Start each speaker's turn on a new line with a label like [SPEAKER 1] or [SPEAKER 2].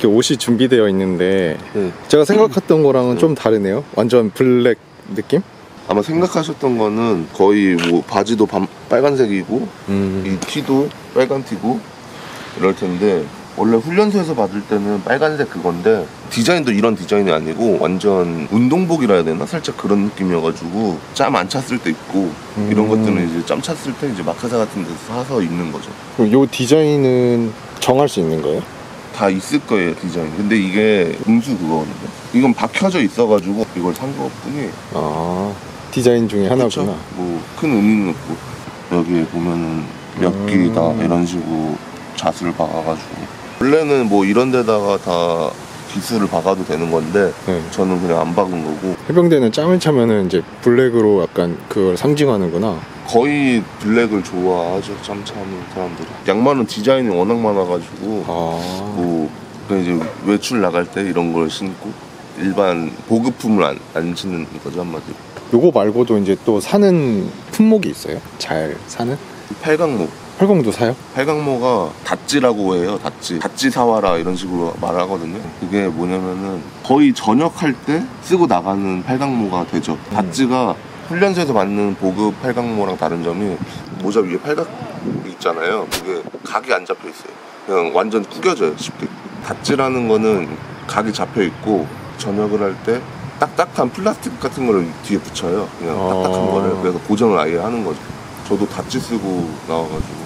[SPEAKER 1] 이렇게 옷이 준비되어 있는데
[SPEAKER 2] 네.
[SPEAKER 1] 제가 생각했던 거랑은 좀 다르네요. 완전 블랙 느낌?
[SPEAKER 2] 아마 생각하셨던 거는 거의 뭐 바지도 빨간색이고 이 티도 빨간 티고 이럴 텐데, 원래 훈련소에서 받을 때는 빨간색 그건데 디자인도 이런 디자인이 아니고 완전 운동복이라 해야 되나? 살짝 그런 느낌이어가지고 짬 안 찼을 때 입고 이런 것들은 이제 짬 찼을 때 이제 마카사 같은 데서 사서 입는 거죠.
[SPEAKER 1] 그럼 요 디자인은 정할 수 있는 거예요?
[SPEAKER 2] 다 있을 거예요, 디자인. 근데 이게 음수 그거거든요. 이건 박혀져 있어가지고 이걸 산 것뿐이에요.
[SPEAKER 1] 아, 디자인 중에 하나구나.
[SPEAKER 2] 뭐 큰 의미는 없고, 여기에 보면은 몇 기다 이런 식으로 자수를 박아가지고, 원래는 뭐 이런 데다가 다 기수를 박아도 되는 건데
[SPEAKER 1] 네.
[SPEAKER 2] 저는 그냥 안 박은 거고.
[SPEAKER 1] 해병대는 짬을 차면은 이제 블랙으로 약간 그걸 상징하는구나.
[SPEAKER 2] 거의 블랙을 좋아하죠, 짬 차는 사람들이. 양말은 디자인이 워낙 많아가지고 뭐 그냥 이제 외출 나갈 때 이런 걸 신고 일반 보급품을 안 신는 거죠, 한마디로.
[SPEAKER 1] 요거 말고도 이제 또 사는 품목이 있어요? 잘 사는?
[SPEAKER 2] 팔각모.
[SPEAKER 1] 활공도 사요?
[SPEAKER 2] 팔각모가 닷지라고 해요. 닷지 사와라 이런 식으로 말하거든요. 그게 뭐냐면은 거의 전역할 때 쓰고 나가는 팔각모가 되죠. 닷지가 훈련소에서 받는 보급 팔각모랑 다른 점이 모자 위에 팔각 있잖아요. 그게 각이 안 잡혀 있어요. 그냥 완전 구겨져요, 쉽게. 닷지라는 거는 각이 잡혀 있고 전역을 할 때 딱딱한 플라스틱 같은 거를 뒤에 붙여요. 그냥 딱딱한 거를. 그래서 고정을 아예 하는 거죠. 저도 닷지 쓰고 나와가지고